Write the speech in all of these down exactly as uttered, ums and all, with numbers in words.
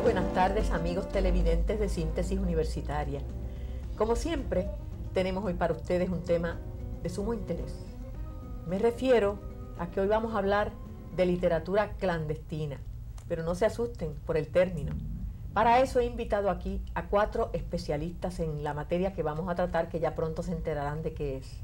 buenas tardes, amigos televidentes de Síntesis Universitaria. Como siempre, tenemos hoy para ustedes un tema de sumo interés. Me refiero a que hoy vamos a hablar de literatura clandestina, pero no se asusten por el término. Para eso he invitado aquí a cuatro especialistas en la materia que vamos a tratar, que ya pronto se enterarán de qué es.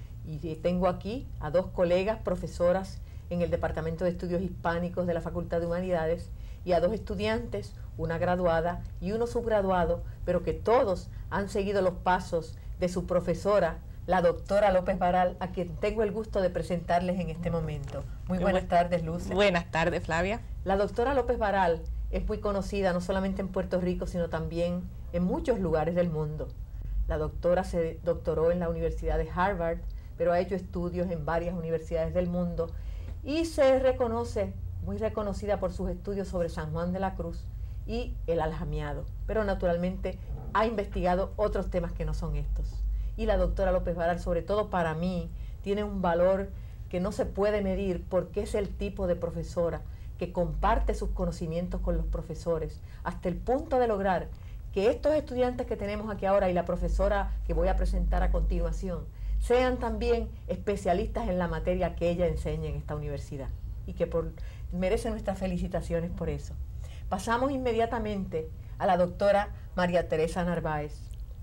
Y tengo aquí a dos colegas profesoras en el Departamento de Estudios Hispánicos de la Facultad de Humanidades y a dos estudiantes, una graduada y uno subgraduado, pero que todos han seguido los pasos de su profesora, la doctora López Varal, a quien tengo el gusto de presentarles en este momento. Muy buenas bu tardes, Luz. Buenas tardes, Flavia. La doctora López Varal es muy conocida no solamente en Puerto Rico, sino también en muchos lugares del mundo. La doctora se doctoró en la Universidad de Harvard, pero ha hecho estudios en varias universidades del mundo y se reconoce, muy reconocida por sus estudios sobre San Juan de la Cruz y el aljamiado, pero naturalmente ha investigado otros temas que no son estos. Y la doctora López Varal, sobre todo para mí, tiene un valor que no se puede medir porque es el tipo de profesora que comparte sus conocimientos con los profesores, hasta el punto de lograr que estos estudiantes que tenemos aquí ahora y la profesora que voy a presentar a continuación sean también especialistas en la materia que ella enseña en esta universidad y que por, merecen nuestras felicitaciones por eso. Pasamos inmediatamente a la doctora María Teresa Narváez.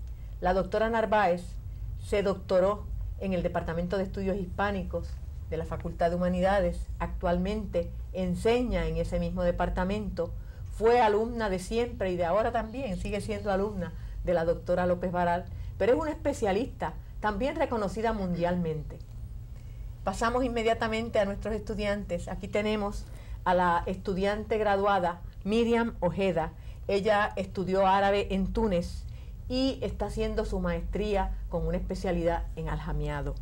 La doctora Narváez se doctoró en el Departamento de Estudios Hispánicos de la Facultad de Humanidades, actualmente enseña en ese mismo departamento, fue alumna de siempre y de ahora también, sigue siendo alumna de la doctora López Varal, pero es una especialista también reconocida mundialmente. Pasamos inmediatamente a nuestros estudiantes. Aquí tenemos a la estudiante graduada Miriam Ojeda. Ella estudió árabe en Túnez y está haciendo su maestría con una especialidad en aljamiado.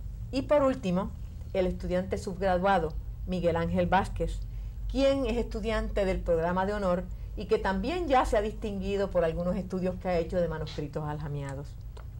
Y por último, el estudiante subgraduado Miguel Ángel Vázquez, quien es estudiante del programa de honor y que también ya se ha distinguido por algunos estudios que ha hecho de manuscritos aljamiados.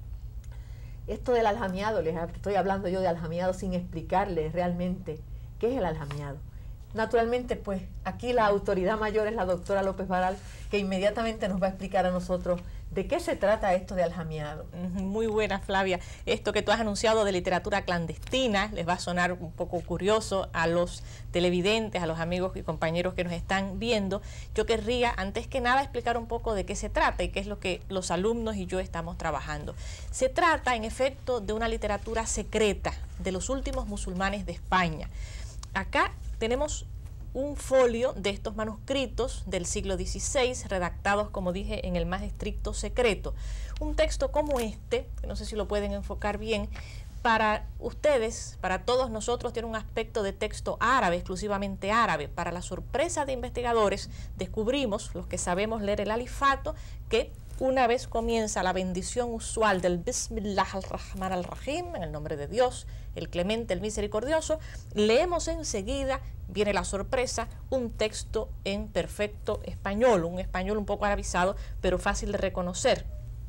Esto del aljamiado, les estoy hablando yo de aljamiado sin explicarles realmente qué es el aljamiado. Naturalmente, pues aquí la autoridad mayor es la doctora López Varal, que inmediatamente nos va a explicar a nosotros de qué se trata esto de aljamiado. Muy buena, Flavia. Esto que tú has anunciado de literatura clandestina les va a sonar un poco curioso a los televidentes, a los amigos y compañeros que nos están viendo. Yo querría, antes que nada, explicar un poco de qué se trata y qué es lo que los alumnos y yo estamos trabajando. Se trata, en efecto, de una literatura secreta de los últimos musulmanes de España. Acá tenemos un folio de estos manuscritos del siglo dieciséis, redactados, como dije, en el más estricto secreto. Un texto como este, que no sé si lo pueden enfocar bien, para ustedes, para todos nosotros, tiene un aspecto de texto árabe, exclusivamente árabe. Para la sorpresa de investigadores, descubrimos, los que sabemos leer el alifato, que una vez comienza la bendición usual del Bismillah al-Rahman al-Rahim, en el nombre de Dios, el clemente, el misericordioso, leemos enseguida, viene la sorpresa, un texto en perfecto español, un español un poco arabizado, pero fácil de reconocer.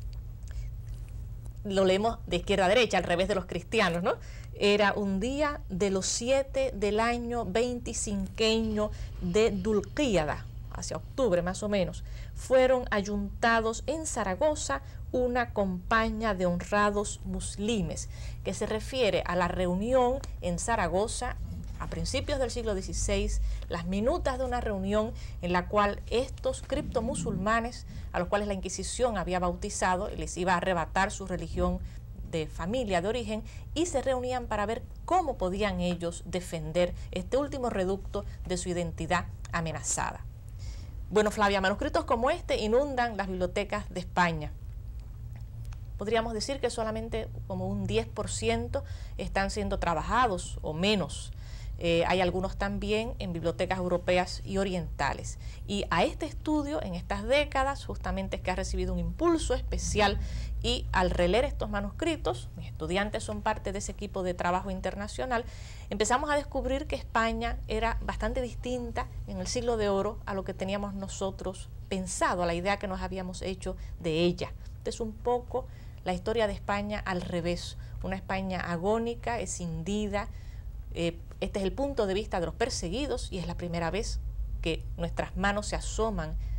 Lo leemos de izquierda a derecha, al revés de los cristianos, ¿no? Era un día de los siete del año veinticinqueño de Dulqíada, hacia octubre más o menos, fueron ayuntados en Zaragoza una compañía de honrados muslimes, que se refiere a la reunión en Zaragoza a principios del siglo dieciséis, las minutas de una reunión en la cual estos criptomusulmanes, a los cuales la Inquisición había bautizado y les iba a arrebatar su religión de familia, de origen, y se reunían para ver cómo podían ellos defender este último reducto de su identidad amenazada. Bueno, Flavia, manuscritos como este inundan las bibliotecas de España. Podríamos decir que solamente como un diez por ciento están siendo trabajados o menos. Eh, hay algunos también en bibliotecas europeas y orientales. Y a este estudio, en estas décadas, justamente es que ha recibido un impulso especial, y al releer estos manuscritos, mis estudiantes son parte de ese equipo de trabajo internacional, empezamos a descubrir que España era bastante distinta en el siglo de oro a lo que teníamos nosotros pensado, a la idea que nos habíamos hecho de ella. Es un poco la historia de España al revés, una España agónica, escindida. Eh, este es el punto de vista de los perseguidos y es la primera vez que nuestras manos se asoman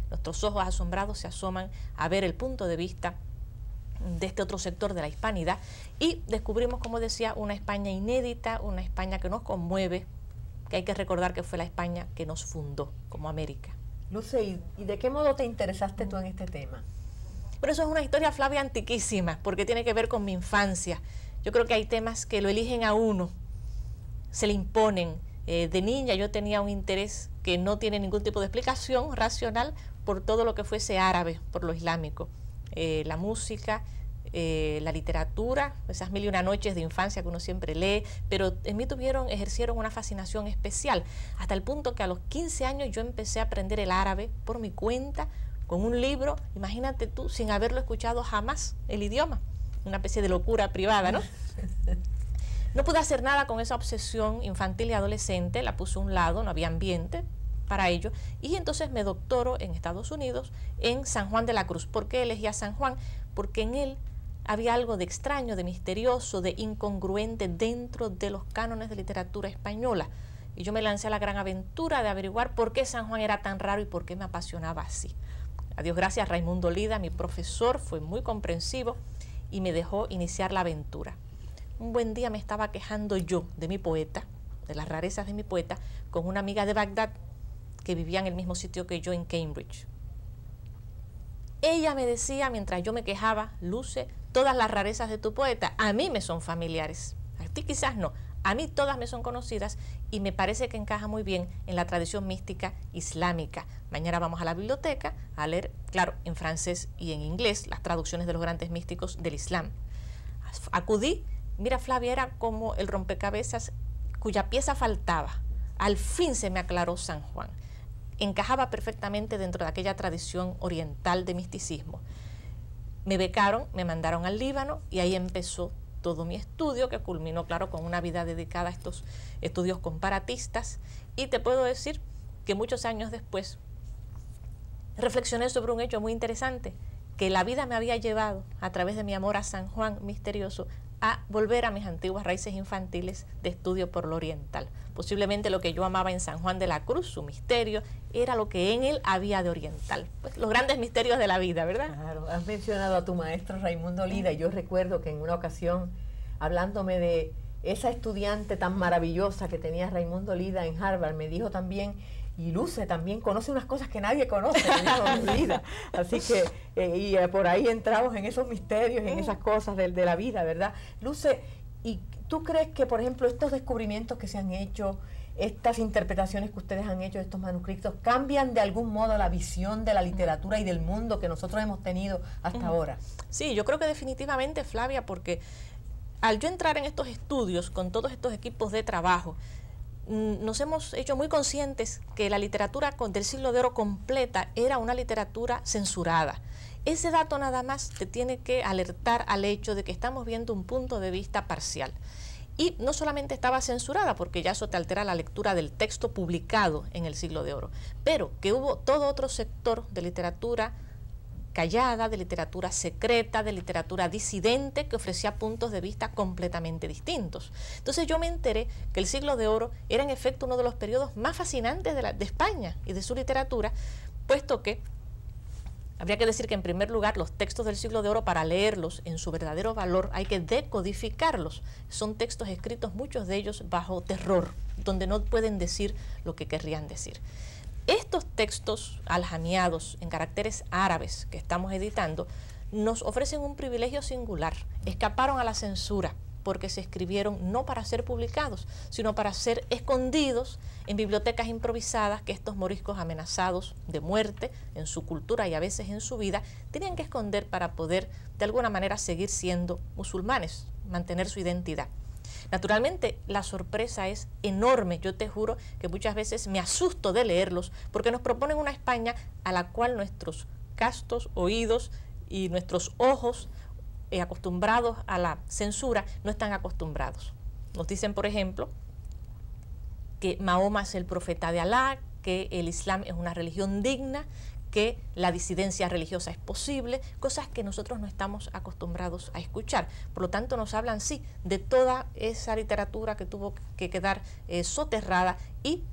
nuestros ojos asombrados se asoman a ver el punto de vista de este otro sector de la hispanidad y descubrimos, como decía, una España inédita, una España que nos conmueve, que hay que recordar que fue la España que nos fundó como América. Luce, ¿y, y de qué modo te interesaste tú en este tema? Pero eso es una historia, Flavia, antiquísima, porque tiene que ver con mi infancia. Yo creo que hay temas que lo eligen a uno, se le imponen. Eh, de niña yo tenía un interés que no tiene ningún tipo de explicación racional por todo lo que fuese árabe, por lo islámico. Eh, la música, eh, la literatura, esas mil y una noches de infancia que uno siempre lee, pero en mí tuvieron, ejercieron una fascinación especial, hasta el punto que a los quince años yo empecé a aprender el árabe por mi cuenta, con un libro, imagínate tú, sin haberlo escuchado jamás el idioma, una especie de locura privada, ¿no? No pude hacer nada con esa obsesión infantil y adolescente, la puse a un lado, no había ambiente para ello, y entonces me doctoro en Estados Unidos en San Juan de la Cruz. ¿Por qué elegí a San Juan? Porque en él había algo de extraño, de misterioso, de incongruente dentro de los cánones de literatura española. Y yo me lancé a la gran aventura de averiguar por qué San Juan era tan raro y por qué me apasionaba así. A Dios gracias, Raimundo Lida, mi profesor, fue muy comprensivo y me dejó iniciar la aventura. Un buen día me estaba quejando yo de mi poeta, de las rarezas de mi poeta, con una amiga de Bagdad que vivía en el mismo sitio que yo en Cambridge. Ella me decía, mientras yo me quejaba, Luce, todas las rarezas de tu poeta a mí me son familiares, a ti quizás no, a mí todas me son conocidas y me parece que encaja muy bien en la tradición mística islámica. Mañana vamos a la biblioteca a leer, claro, en francés y en inglés, las traducciones de los grandes místicos del Islam. Acudí, mira Flavia, era como el rompecabezas cuya pieza faltaba. Al fin se me aclaró San Juan. Encajaba perfectamente dentro de aquella tradición oriental de misticismo. Me becaron, me mandaron al Líbano y ahí empezó todo mi estudio, que culminó, claro, con una vida dedicada a estos estudios comparatistas. Y te puedo decir que muchos años después reflexioné sobre un hecho muy interesante, que la vida me había llevado, a través de mi amor a San Juan misterioso, a volver a mis antiguas raíces infantiles de estudio por lo oriental. Posiblemente lo que yo amaba en San Juan de la Cruz, su misterio, era lo que en él había de oriental. Pues los grandes misterios de la vida, ¿verdad? Claro, has mencionado a tu maestro Raimundo Lida, y yo recuerdo que en una ocasión, hablándome de esa estudiante tan maravillosa que tenía Raimundo Lida en Harvard, me dijo también, y Luce también conoce unas cosas que nadie conoce, me dijo Lida. Así que, eh, y eh, por ahí entramos en esos misterios, en esas cosas de, de la vida, ¿verdad? Luce, ¿y tú crees que, por ejemplo, estos descubrimientos que se han hecho, estas interpretaciones que ustedes han hecho de estos manuscritos, cambian de algún modo la visión de la literatura y del mundo que nosotros hemos tenido hasta ahora? Sí, yo creo que definitivamente, Flavia, porque al yo entrar en estos estudios con todos estos equipos de trabajo, nos hemos hecho muy conscientes que la literatura del siglo de oro completa era una literatura censurada. Ese dato nada más te tiene que alertar al hecho de que estamos viendo un punto de vista parcial. Y no solamente estaba censurada, porque ya eso te altera la lectura del texto publicado en el siglo de oro, pero que hubo todo otro sector de literatura callada, de literatura secreta, de literatura disidente, que ofrecía puntos de vista completamente distintos. Entonces yo me enteré que el siglo de oro era en efecto uno de los periodos más fascinantes de, la, de España y de su literatura, puesto que habría que decir que en primer lugar los textos del siglo de oro, para leerlos en su verdadero valor, hay que decodificarlos. Son textos escritos, muchos de ellos bajo terror, donde no pueden decir lo que querrían decir. Estos textos aljamiados en caracteres árabes que estamos editando nos ofrecen un privilegio singular. Escaparon a la censura porque se escribieron no para ser publicados, sino para ser escondidos en bibliotecas improvisadas que estos moriscos amenazados de muerte en su cultura y a veces en su vida tenían que esconder para poder de alguna manera seguir siendo musulmanes, mantener su identidad. Naturalmente, la sorpresa es enorme. Yo te juro que muchas veces me asusto de leerlos porque nos proponen una España a la cual nuestros castos oídos y nuestros ojos eh, acostumbrados a la censura no están acostumbrados. Nos dicen, por ejemplo, que Mahoma es el profeta de Alá, que el Islam es una religión digna, que la disidencia religiosa es posible, cosas que nosotros no estamos acostumbrados a escuchar. Por lo tanto, nos hablan, sí, de toda esa literatura que tuvo que quedar eh, soterrada y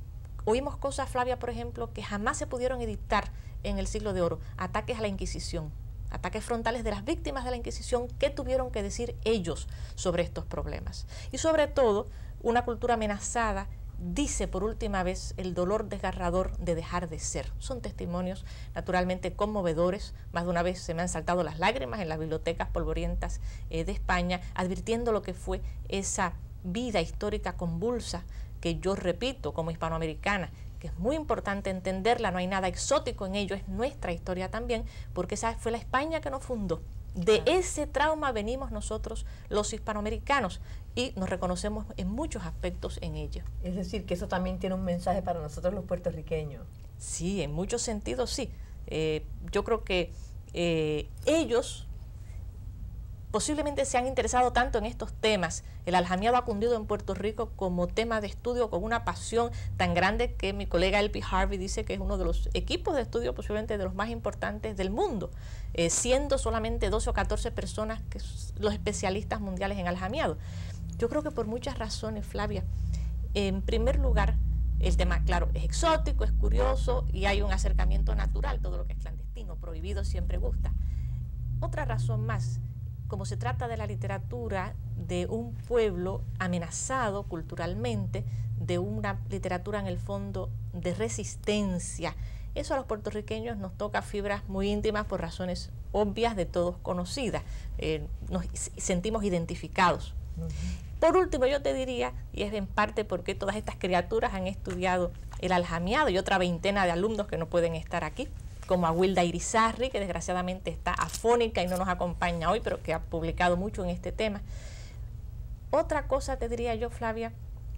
Oímos cosas, Flavia, por ejemplo, que jamás se pudieron editar en el siglo de oro, ataques a la Inquisición, ataques frontales de las víctimas de la Inquisición, qué tuvieron que decir ellos sobre estos problemas. Y sobre todo, una cultura amenazada dice por última vez el dolor desgarrador de dejar de ser. Son testimonios naturalmente conmovedores. Más de una vez se me han saltado las lágrimas en las bibliotecas polvorientas eh, de España, advirtiendo lo que fue esa vida histórica convulsa que yo repito como hispanoamericana, que es muy importante entenderla, no hay nada exótico en ello, es nuestra historia también, porque esa fue la España que nos fundó. De ese trauma venimos nosotros los hispanoamericanos y nos reconocemos en muchos aspectos en ello. Es decir, que eso también tiene un mensaje para nosotros los puertorriqueños. Sí, en muchos sentidos sí. Eh, yo creo que eh, ellos posiblemente se han interesado tanto en estos temas. El aljamiado ha cundido en Puerto Rico como tema de estudio con una pasión tan grande que mi colega L P Harvey dice que es uno de los equipos de estudio posiblemente de los más importantes del mundo, eh, siendo solamente doce o catorce personas que los especialistas mundiales en aljamiado. Yo creo que por muchas razones, Flavia. En primer lugar, el tema, claro, es exótico, es curioso y hay un acercamiento natural. Todo lo que es clandestino, prohibido, siempre gusta. Otra razón más, como se trata de la literatura de un pueblo amenazado culturalmente, de una literatura en el fondo de resistencia, eso a los puertorriqueños nos toca fibras muy íntimas por razones obvias de todos conocidas. Eh, nos sentimos identificados. Uh-huh. Por último, yo te diría, y es en parte porque todas estas criaturas han estudiado el aljamiado y otra veintena de alumnos que no pueden estar aquí, como a Wilda Irizarry, que desgraciadamente está afónica y no nos acompaña hoy, pero que ha publicado mucho en este tema. Otra cosa te diría yo, Flavia,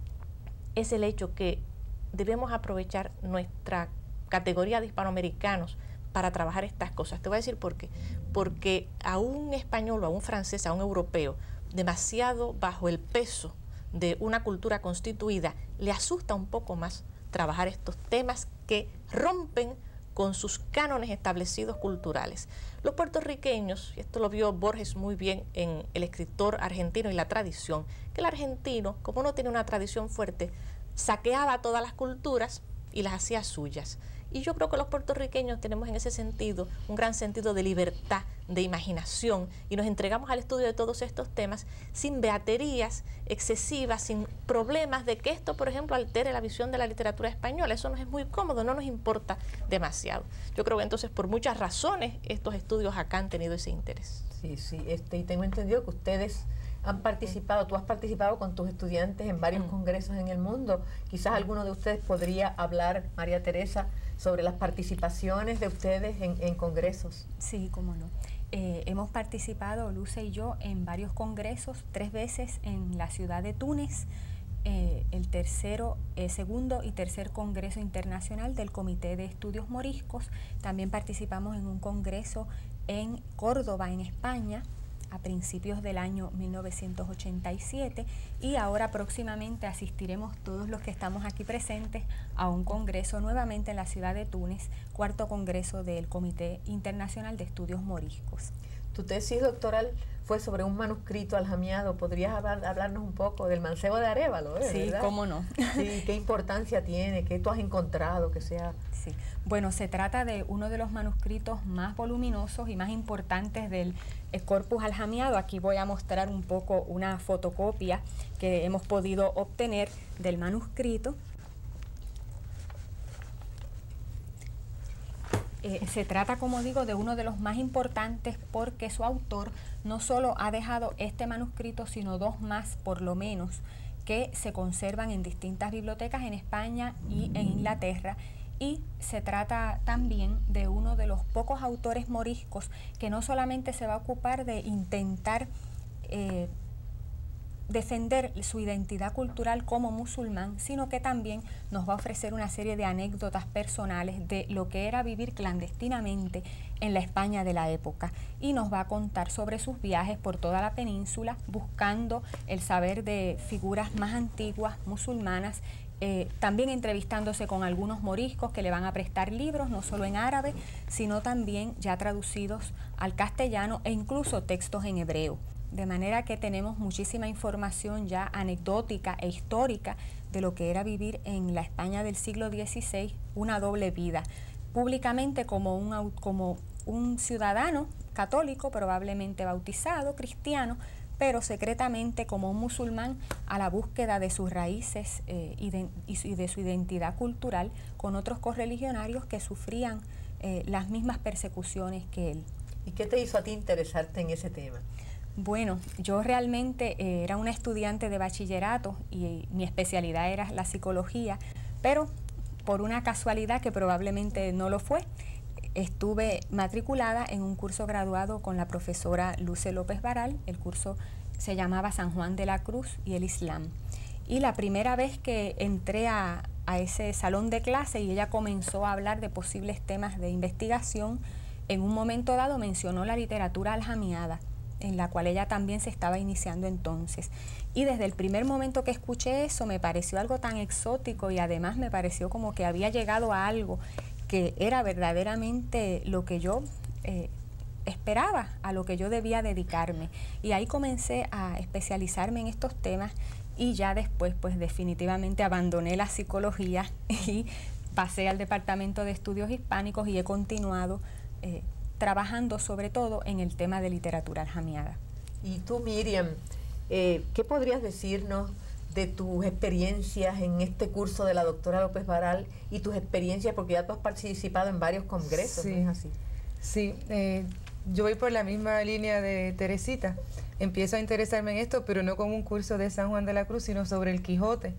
es el hecho que debemos aprovechar nuestra categoría de hispanoamericanos para trabajar estas cosas. Te voy a decir por qué. Porque a un español o a un francés, a un europeo, demasiado bajo el peso de una cultura constituida, le asusta un poco más trabajar estos temas que rompen con sus cánones establecidos culturales. Los puertorriqueños, y esto lo vio Borges muy bien en El escritor argentino y la tradición, que el argentino, como no tiene una tradición fuerte, saqueaba todas las culturas y las hacía suyas. Y yo creo que los puertorriqueños tenemos en ese sentido un gran sentido de libertad, de imaginación, y nos entregamos al estudio de todos estos temas sin beaterías excesivas, sin problemas de que esto, por ejemplo, altere la visión de la literatura española. Eso nos es muy cómodo, no nos importa demasiado. Yo creo que entonces por muchas razones estos estudios acá han tenido ese interés. Sí, sí, este, y tengo entendido que ustedes han participado, tú has participado con tus estudiantes en varios mm. congresos en el mundo. Quizás alguno de ustedes podría hablar, María Teresa, sobre las participaciones de ustedes en, en congresos. Sí, cómo no. Eh, hemos participado, Luce y yo, en varios congresos, tres veces en la ciudad de Túnez, eh, el tercero, eh, segundo y tercer congreso internacional del Comité de Estudios Moriscos. También participamos en un congreso en Córdoba, en España, a principios del año mil novecientos ochenta y siete, y ahora próximamente asistiremos todos los que estamos aquí presentes a un congreso nuevamente en la ciudad de Túnez, cuarto congreso del Comité Internacional de Estudios Moriscos. Tu tesis doctoral fue sobre un manuscrito aljamiado. ¿Podrías hablar, hablarnos un poco del mancebo de Arévalo? ¿eh? Sí, ¿verdad? cómo no. Sí, ¿qué importancia tiene? ¿Qué tú has encontrado que sea? Sí, bueno, se trata de uno de los manuscritos más voluminosos y más importantes del corpus aljamiado. Aquí voy a mostrar un poco una fotocopia que hemos podido obtener del manuscrito. Eh, se trata, como digo, de uno de los más importantes porque su autor no solo ha dejado este manuscrito, sino dos más por lo menos que se conservan en distintas bibliotecas en España y en Inglaterra. Y se trata también de uno de los pocos autores moriscos que no solamente se va a ocupar de intentar eh, defender su identidad cultural como musulmán, sino que también nos va a ofrecer una serie de anécdotas personales de lo que era vivir clandestinamente en la España de la época, y nos va a contar sobre sus viajes por toda la península buscando el saber de figuras más antiguas musulmanas, eh, también entrevistándose con algunos moriscos que le van a prestar libros, no solo en árabe, sino también ya traducidos al castellano e incluso textos en hebreo. de manera que tenemos muchísima información ya anecdótica e histórica de lo que era vivir en la España del siglo dieciséis, una doble vida, públicamente como un, como un ciudadano católico, probablemente bautizado, cristiano, pero secretamente como un musulmán a la búsqueda de sus raíces eh, y, de, y de su identidad cultural con otros correligionarios que sufrían eh, las mismas persecuciones que él. ¿Y qué te hizo a ti interesarte en ese tema? Bueno, yo realmente eh, era una estudiante de bachillerato y mi especialidad era la psicología, pero por una casualidad que probablemente no lo fue, estuve matriculada en un curso graduado con la profesora Luce López Baral. El curso se llamaba San Juan de la Cruz y el Islam. Y la primera vez que entré a, a ese salón de clase y ella comenzó a hablar de posibles temas de investigación, en un momento dado mencionó la literatura aljamiada, en la cual ella también se estaba iniciando entonces. Y desde el primer momento que escuché eso me pareció algo tan exótico y además me pareció como que había llegado a algo que era verdaderamente lo que yo eh, esperaba, a lo que yo debía dedicarme. Y ahí comencé a especializarme en estos temas y ya después pues definitivamente abandoné la psicología y pasé al Departamento de Estudios Hispánicos y he continuado eh, trabajando sobre todo en el tema de literatura aljamiada. Y tú, Miriam, eh, ¿qué podrías decirnos de tus experiencias en este curso de la doctora López Baral y tus experiencias, porque ya tú has participado en varios congresos, sí, ¿no es así? Sí, eh, yo voy por la misma línea de Teresita. Empiezo a interesarme en esto, pero no con un curso de San Juan de la Cruz, sino sobre el Quijote.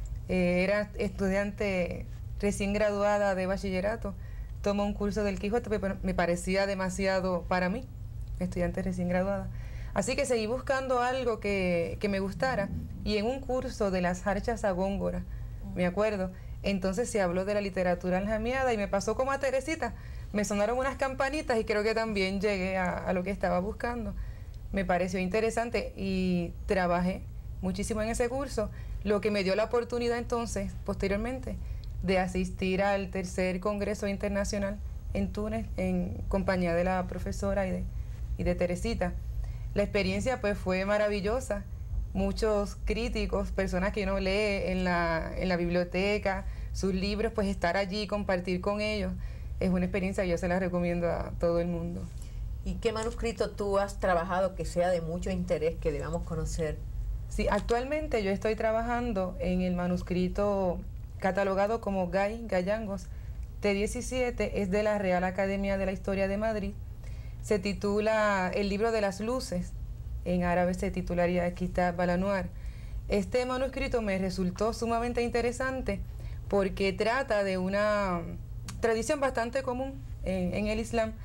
Eh, era estudiante recién graduada de bachillerato, tomo un curso del Quijote, pero me parecía demasiado para mí, estudiante recién graduada. Así que seguí buscando algo que, que me gustara, y en un curso de las Jarchas a Góngora, me acuerdo, entonces se habló de la literatura aljamiada y me pasó como a Teresita, me sonaron unas campanitas y creo que también llegué a, a lo que estaba buscando. Me pareció interesante y trabajé muchísimo en ese curso, lo que me dio la oportunidad entonces, posteriormente, de asistir al tercer Congreso Internacional en Túnez, en compañía de la profesora y de, y de Teresita. La experiencia pues fue maravillosa. Muchos críticos, personas que uno lee en la, en la biblioteca, sus libros, pues estar allí y compartir con ellos es una experiencia que yo se la recomiendo a todo el mundo. ¿Y qué manuscrito tú has trabajado que sea de mucho interés, que debamos conocer? Sí, actualmente yo estoy trabajando en el manuscrito catalogado como Gay Gayangos T diecisiete, es de la Real Academia de la Historia de Madrid. Se titula El Libro de las Luces, en árabe se titularía Kitab al-Anwar. Este manuscrito me resultó sumamente interesante porque trata de una tradición bastante común en, en el Islam,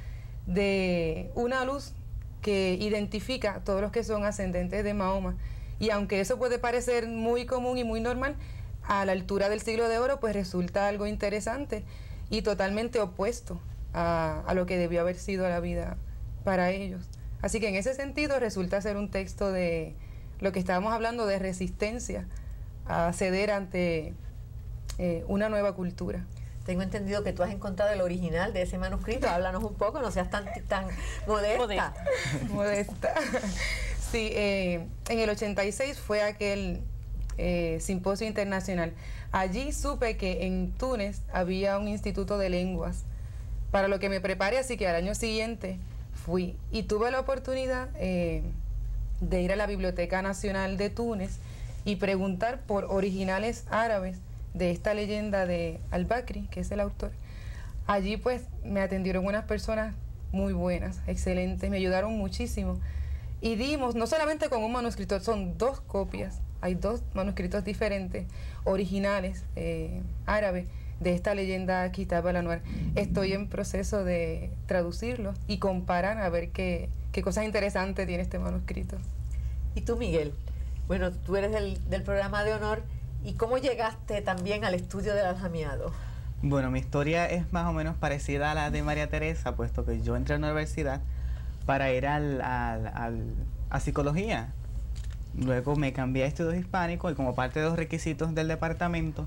de una luz que identifica a todos los que son ascendentes de Mahoma. Y aunque eso puede parecer muy común y muy normal, a la altura del siglo de oro, pues resulta algo interesante y totalmente opuesto a, a lo que debió haber sido la vida para ellos. Así que en ese sentido resulta ser un texto de lo que estábamos hablando, de resistencia a ceder ante eh, una nueva cultura. Tengo entendido que tú has encontrado el original de ese manuscrito. Háblanos un poco, no seas tan, tan modesta. Modesta. Sí, eh, en el ochenta y seis fue aquel eh, simposio internacional. Allí supe que en Túnez había un instituto de lenguas, para lo que me preparé, así que al año siguiente fui y tuve la oportunidad eh, de ir a la Biblioteca Nacional de Túnez y preguntar por originales árabes de esta leyenda de Al-Bakri, que es el autor. Allí pues me atendieron unas personas muy buenas, excelentes, me ayudaron muchísimo y dimos, no solamente con un manuscrito, son dos copias, hay dos manuscritos diferentes, originales, eh, árabes, de esta leyenda Kitab al-Anwar. Estoy en proceso de traducirlos y comparar a ver qué, qué cosas interesantes tiene este manuscrito. ¿Y tú, Miguel? Bueno, tú eres del, del programa de honor. ¿Y cómo llegaste también al estudio del aljamiado? Bueno, mi historia es más o menos parecida a la de María Teresa, puesto que yo entré a la universidad para ir al, al, al, a psicología. Luego me cambié a estudios hispánicos y como parte de los requisitos del departamento,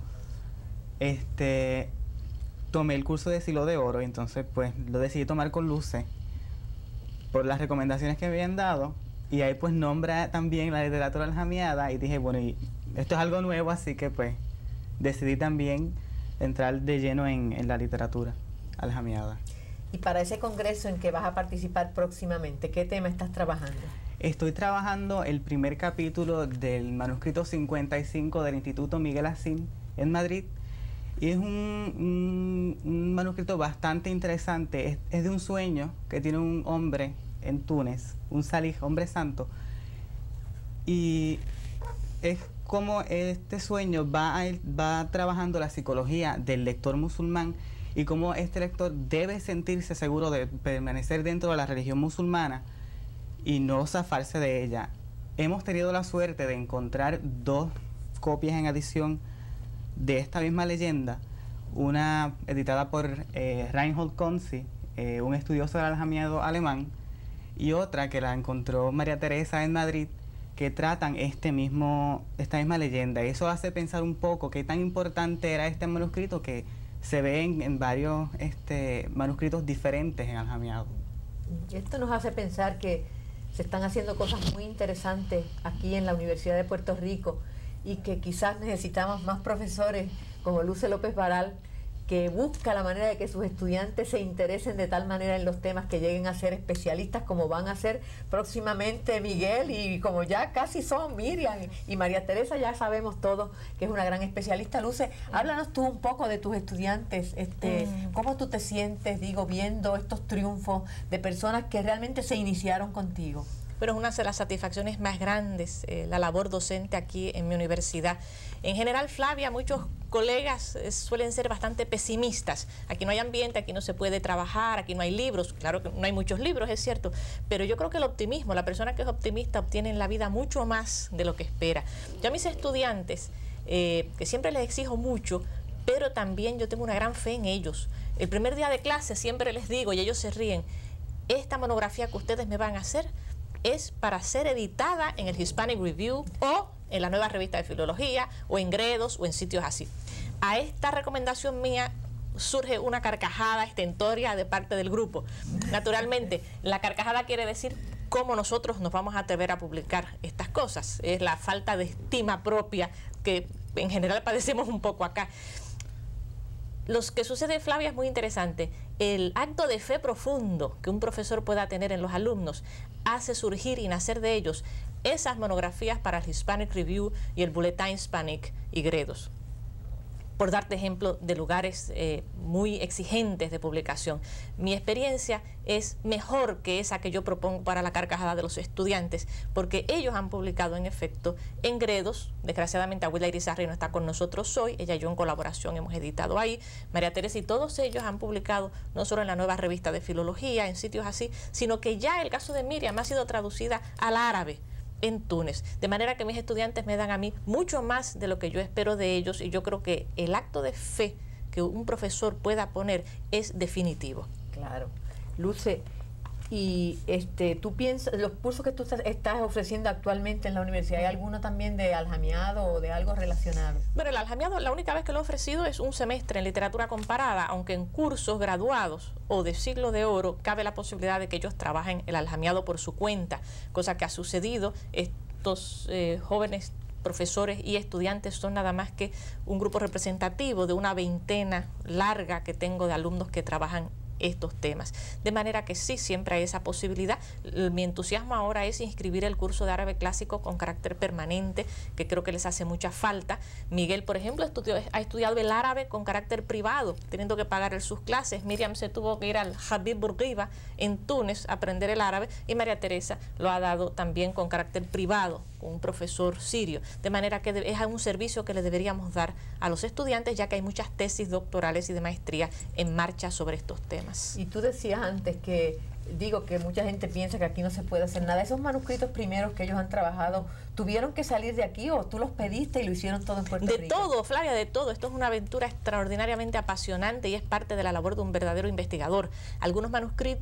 este, tomé el curso de Siglo de Oro, y entonces pues lo decidí tomar con Luce por las recomendaciones que me habían dado. Y ahí pues nombra también la literatura aljamiada y dije, bueno, y esto es algo nuevo, así que pues decidí también entrar de lleno en, en la literatura aljamiada. Y para ese congreso en que vas a participar próximamente, ¿qué tema estás trabajando? Estoy trabajando el primer capítulo del manuscrito cincuenta y cinco del Instituto Miguel Asín en Madrid. Y es un, un, un manuscrito bastante interesante. Es, es de un sueño que tiene un hombre en Túnez, un salih, hombre santo. Y es como este sueño va, a, va trabajando la psicología del lector musulmán y cómo este lector debe sentirse seguro de permanecer dentro de la religión musulmana y no zafarse de ella. Hemos tenido la suerte de encontrar dos copias en adición de esta misma leyenda, una editada por eh, Reinhold Könzi, eh, un estudioso del aljamiado alemán, y otra que la encontró María Teresa en Madrid, que tratan este mismo, esta misma leyenda. Y eso hace pensar un poco qué tan importante era este manuscrito que se ve en, en varios este, manuscritos diferentes en aljamiado. Y esto nos hace pensar que se están haciendo cosas muy interesantes aquí en la Universidad de Puerto Rico y que quizás necesitamos más profesores como Luce López Varal, que busca la manera de que sus estudiantes se interesen de tal manera en los temas que lleguen a ser especialistas como van a ser próximamente Miguel y como ya casi son Miriam y María Teresa, ya sabemos todos que es una gran especialista. Luce, háblanos tú un poco de tus estudiantes, este, mm. ¿cómo tú te sientes, digo, viendo estos triunfos de personas que realmente se iniciaron contigo? Pero es una de las satisfacciones más grandes, eh, la labor docente aquí en mi universidad. En general, Flavia, muchos colegas eh, suelen ser bastante pesimistas. Aquí no hay ambiente, aquí no se puede trabajar, aquí no hay libros. Claro que no hay muchos libros, es cierto, pero yo creo que el optimismo, la persona que es optimista obtiene en la vida mucho más de lo que espera. Yo a mis estudiantes, eh, que siempre les exijo mucho, pero también yo tengo una gran fe en ellos. El primer día de clase siempre les digo, y ellos se ríen, esta monografía que ustedes me van a hacer es para ser editada en el Hispanic Review o en la nueva revista de filología o en Gredos o en sitios así. A esta recomendación mía surge una carcajada estentoria de parte del grupo. Naturalmente, la carcajada quiere decir cómo nosotros nos vamos a atrever a publicar estas cosas. Es la falta de estima propia que en general padecemos un poco acá. Lo que sucede, Flavia, es muy interesante. El acto de fe profundo que un profesor pueda tener en los alumnos hace surgir y nacer de ellos esas monografías para el Hispanic Review y el Bulletin Hispanic y Gredos. Por darte ejemplo de lugares eh, muy exigentes de publicación. Mi experiencia es mejor que esa que yo propongo para la carcajada de los estudiantes, porque ellos han publicado en efecto en Gredos. Desgraciadamente Aguila Irizarry no está con nosotros hoy, ella y yo en colaboración hemos editado ahí, María Teresa, y todos ellos han publicado no solo en la nueva revista de filología, en sitios así, sino que ya el caso de Miriam ha sido traducida al árabe en Túnez, de manera que mis estudiantes me dan a mí mucho más de lo que yo espero de ellos, y yo creo que el acto de fe que un profesor pueda poner es definitivo. Claro. Luce, y este, tú piensas, los cursos que tú estás ofreciendo actualmente en la universidad, ¿hay alguno también de aljamiado o de algo relacionado? Bueno, el aljamiado, la única vez que lo he ofrecido es un semestre en literatura comparada, aunque en cursos graduados o de siglo de oro cabe la posibilidad de que ellos trabajen el aljamiado por su cuenta, cosa que ha sucedido. Estos eh, jóvenes profesores y estudiantes son nada más que un grupo representativo de una veintena larga que tengo de alumnos que trabajan estos temas. De manera que sí, siempre hay esa posibilidad. Mi entusiasmo ahora es inscribir el curso de árabe clásico con carácter permanente, que creo que les hace mucha falta. Miguel, por ejemplo, estudió, ha estudiado el árabe con carácter privado, teniendo que pagar sus clases. Miriam se tuvo que ir al Habib Bourguiba en Túnez a aprender el árabe, y María Teresa lo ha dado también con carácter privado, con un profesor sirio. De manera que es un servicio que le deberíamos dar a los estudiantes, ya que hay muchas tesis doctorales y de maestría en marcha sobre estos temas. Y tú decías antes que, digo, que mucha gente piensa que aquí no se puede hacer nada. Esos manuscritos primeros que ellos han trabajado, ¿tuvieron que salir de aquí o tú los pediste y lo hicieron todo en Puerto Rico? De todo, Flavia, de todo. Esto es una aventura extraordinariamente apasionante y es parte de la labor de un verdadero investigador. Algunos manuscritos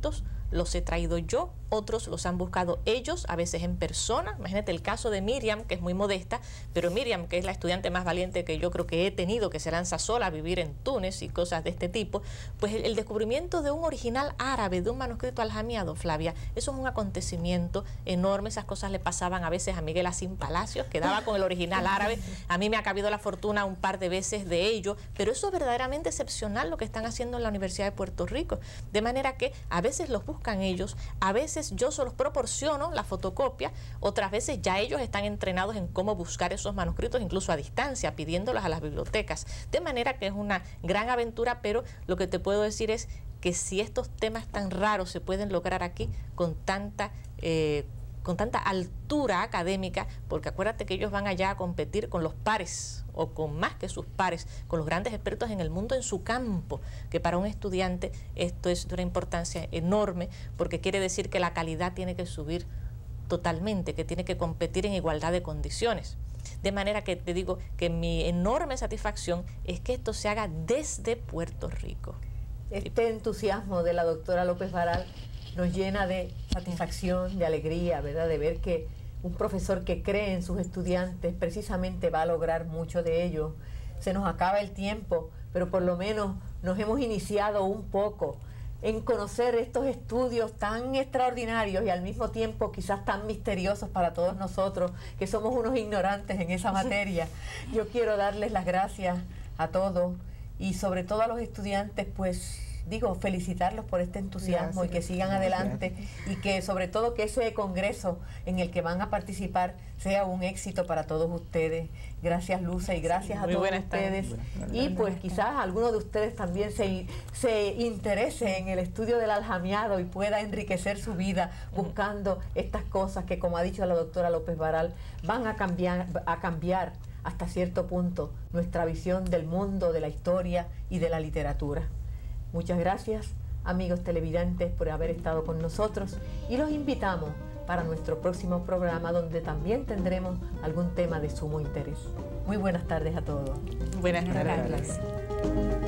los he traído yo, otros los han buscado ellos, a veces en persona. Imagínate el caso de Miriam, que es muy modesta, pero Miriam, que es la estudiante más valiente que yo creo que he tenido, que se lanza sola a vivir en Túnez y cosas de este tipo, pues el, el descubrimiento de un original árabe, de un manuscrito aljamiado, Flavia, eso es un acontecimiento enorme. Esas cosas le pasaban a veces a Miguel Asín Palacios, que daba con el original árabe. A mí me ha cabido la fortuna un par de veces de ello, pero eso es verdaderamente excepcional lo que están haciendo en la Universidad de Puerto Rico. De manera que a veces los buscan ellos, a veces yo se los proporciono la fotocopia, otras veces ya ellos están entrenados en cómo buscar esos manuscritos, incluso a distancia, pidiéndolos a las bibliotecas. De manera que es una gran aventura, pero lo que te puedo decir es que si estos temas tan raros se pueden lograr aquí con tanta eh, con tanta altura académica, porque acuérdate que ellos van allá a competir con los pares, o con más que sus pares, con los grandes expertos en el mundo en su campo, que para un estudiante esto es de una importancia enorme, porque quiere decir que la calidad tiene que subir totalmente, que tiene que competir en igualdad de condiciones. De manera que te digo que mi enorme satisfacción es que esto se haga desde Puerto Rico. Este entusiasmo de la doctora López Varal nos llena de satisfacción, de alegría, ¿verdad? De ver que un profesor que cree en sus estudiantes precisamente va a lograr mucho de ello. Se nos acaba el tiempo, pero por lo menos nos hemos iniciado un poco en conocer estos estudios tan extraordinarios y al mismo tiempo quizás tan misteriosos para todos nosotros, que somos unos ignorantes en esa materia. Yo quiero darles las gracias a todos y sobre todo a los estudiantes, pues digo, felicitarlos por este entusiasmo. Gracias. Y que sigan adelante. Gracias. Y que sobre todo que ese congreso en el que van a participar sea un éxito para todos ustedes. Gracias, Luce, y gracias sí, a todos ustedes. Y pues quizás alguno de ustedes también se, se interese en el estudio del aljamiado y pueda enriquecer su vida buscando estas cosas que, como ha dicho la doctora López Varal, van a cambiar, a cambiar hasta cierto punto nuestra visión del mundo, de la historia y de la literatura. Muchas gracias, amigos televidentes, por haber estado con nosotros y los invitamos para nuestro próximo programa, donde también tendremos algún tema de sumo interés. Muy buenas tardes a todos. Buenas tardes.